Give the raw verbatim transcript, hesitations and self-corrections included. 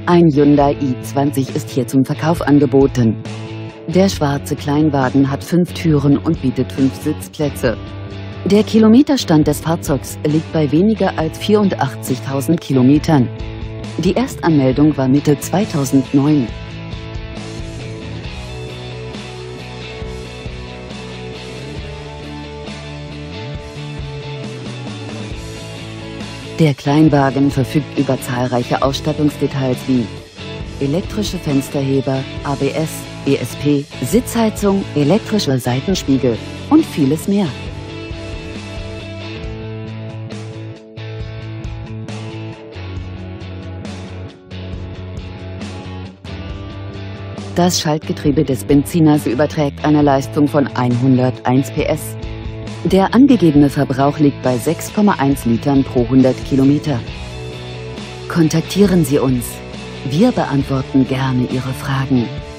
Ein Hyundai i zwanzig ist hier zum Verkauf angeboten. Der schwarze Kleinwagen hat fünf Türen und bietet fünf Sitzplätze. Der Kilometerstand des Fahrzeugs liegt bei weniger als vierundachtzigtausend Kilometern. Die Erstanmeldung war Mitte zweitausendneun. Der Kleinwagen verfügt über zahlreiche Ausstattungsdetails wie elektrische Fensterheber, A B S, E S P, Sitzheizung, elektrische Seitenspiegel und vieles mehr. Das Schaltgetriebe des Benziners überträgt eine Leistung von hunderteins P S. Der angegebene Verbrauch liegt bei sechs Komma eins Litern pro hundert Kilometer. Kontaktieren Sie uns. Wir beantworten gerne Ihre Fragen.